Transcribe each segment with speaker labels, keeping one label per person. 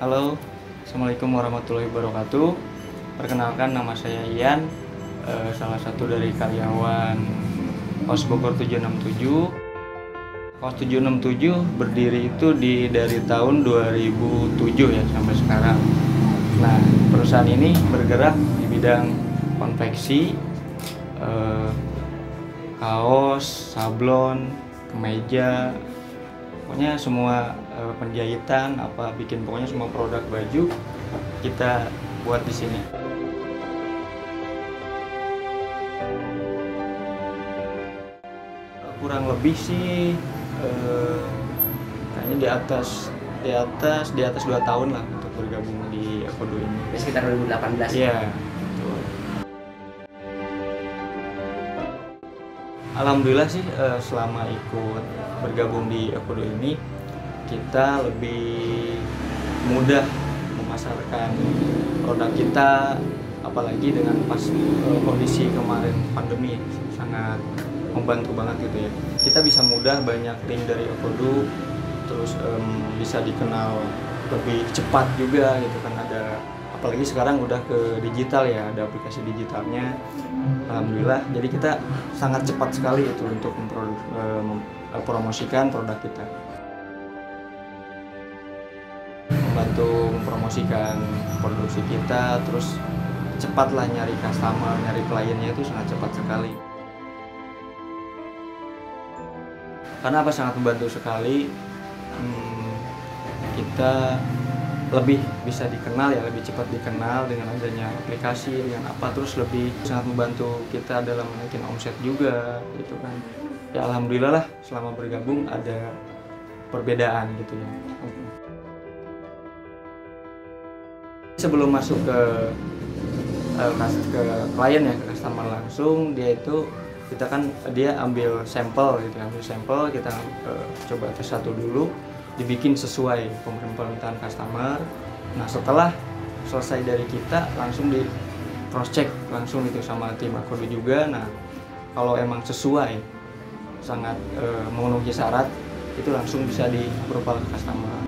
Speaker 1: Halo, Assalamualaikum warahmatullahi wabarakatuh. Perkenalkan, nama saya Ian, salah satu dari karyawan Kos Bogor 767. Kos 767 berdiri itu dari tahun 2007 ya sampai sekarang. Nah, perusahaan ini bergerak di bidang konveksi, kaos, sablon, kemeja, pokoknya semua penjahitan, pokoknya semua produk baju kita buat di sini. Kurang lebih sih kayaknya di atas 2 tahun lah untuk bergabung di Ekodo ini.
Speaker 2: Sekitar 2018.
Speaker 1: Iya, betul. Alhamdulillah sih selama ikut bergabung di Ekodo ini kita lebih mudah memasarkan produk kita, apalagi dengan pas kondisi kemarin pandemi sangat membantu banget gitu ya. Kita bisa mudah banyak link dari Ekodo, terus bisa dikenal lebih cepat juga gitu kan, apalagi sekarang udah ke digital ya, ada aplikasi digitalnya. Alhamdulillah, jadi kita sangat cepat sekali itu untuk mempromosikan produk kita. Membantu mempromosikan produksi kita, terus cepatlah nyari customer, nyari kliennya itu sangat cepat sekali. Karena sangat membantu sekali, kita lebih bisa dikenal ya, lebih cepat dikenal dengan adanya aplikasi, dengan terus lebih sangat membantu kita dalam menaikin omset juga gitu kan. Ya alhamdulillah lah, selama bergabung ada perbedaan gitu ya. Sebelum masuk ke klien ya, ke customer langsung, dia ambil sampel gitu, kita coba tes satu dulu, dibikin sesuai permintaan customer. Nah, setelah selesai dari kita, langsung di cross check langsung gitu sama tim Ekodo juga. Nah, kalau emang sesuai, sangat memenuhi syarat, itu langsung bisa di-approve ke customer.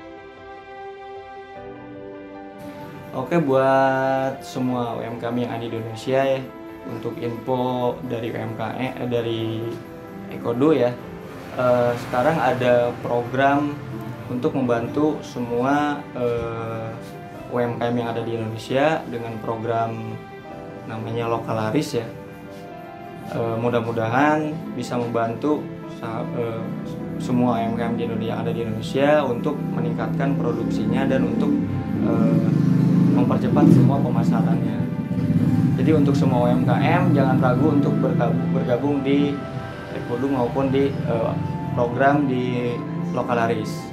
Speaker 1: Oke, buat semua UMKM yang ada di Indonesia ya, untuk info dari dari Ekodo ya, sekarang ada program untuk membantu semua UMKM yang ada di Indonesia dengan program namanya Lokalaris ya. Mudah-mudahan bisa membantu semua UMKM yang ada di Indonesia untuk meningkatkan produksinya dan untuk mempercepat semua pemasarannya. Jadi untuk semua UMKM jangan ragu untuk bergabung di Ekodo maupun di program di Lokalaris.